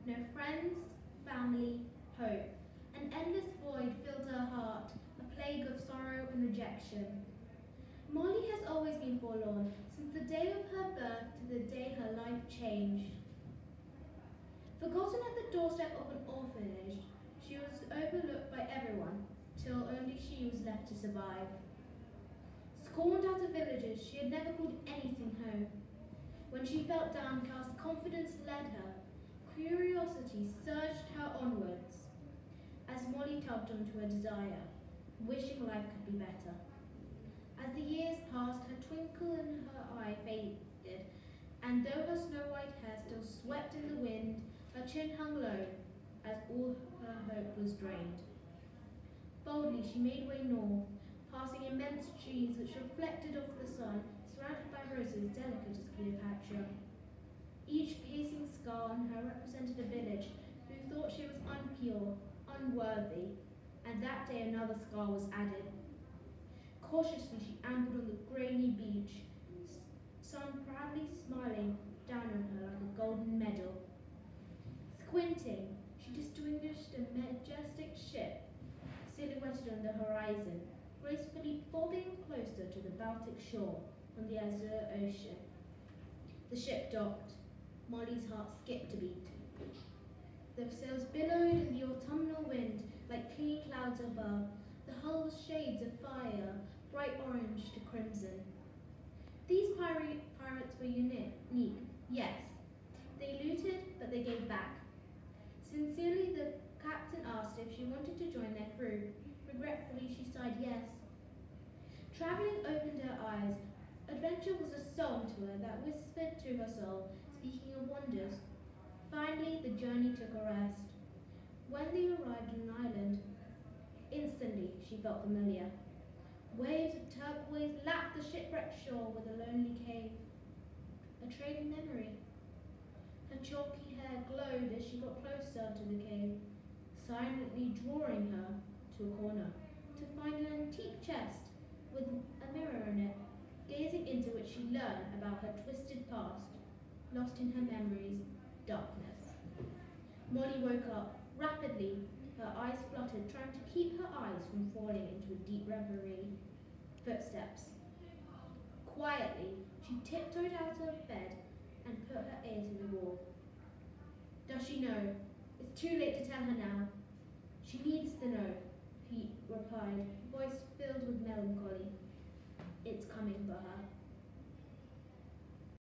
No friends, family, hope. An endless void filled her heart, a plague of sorrow and rejection. Molly has always been forlorn, since the day of her birth to the day her life changed. Forgotten at the doorstep of an orphanage, she was overlooked by everyone, till only she was left to survive. Scorned out of villages, she had never called anything home. When she felt downcast, confidence led her. Curiosity surged her onwards, as Molly tugged onto her desire, wishing life could be better. As the years passed, her twinkle in her eye faded, and though her snow-white hair still swept in the wind, her chin hung low, as all her hope was drained. Boldly she made way north, passing immense trees which reflected off the sun, surrounded by roses delicate as Cleopatra. Each piercing scar on her represented a village who thought she was unpure, unworthy, and that day another scar was added. Cautiously she ambled on the grainy beach, sun proudly smiling down on her like a golden medal. Squinting, she distinguished a majestic ship silhouetted on the horizon, gracefully bobbing closer to the Baltic shore on the azure ocean. The ship docked. Molly's heart skipped a beat. The sails billowed in the autumnal wind like clean clouds above. The hull was shades of fire, bright orange to crimson. These pirates were unique, yes. They looted, but they gave back. Sincerely, the captain asked if she wanted to join their crew. Regretfully, she sighed yes. Travelling opened her eyes. Adventure was a song to her that whispered to her soul, speaking of wonders. Finally, the journey took a rest. When they arrived on an island, instantly she felt familiar. Waves of turquoise lapped the shipwrecked shore with a lonely cave. A trailing memory. Her chalky hair glowed as she got closer to the cave, silently drawing her to a corner to find an antique chest with a mirror in it, gazing into which she learned about her twisted past, lost in her memories' darkness. Molly woke up rapidly, her eyes fluttered, trying to keep her eyes from falling into a deep reverie. Footsteps. Quietly, she tiptoed out of bed and put her ear to the wall. Does she know? It's too late to tell her now. She needs to know, he replied, voice filled with melancholy. It's coming for her.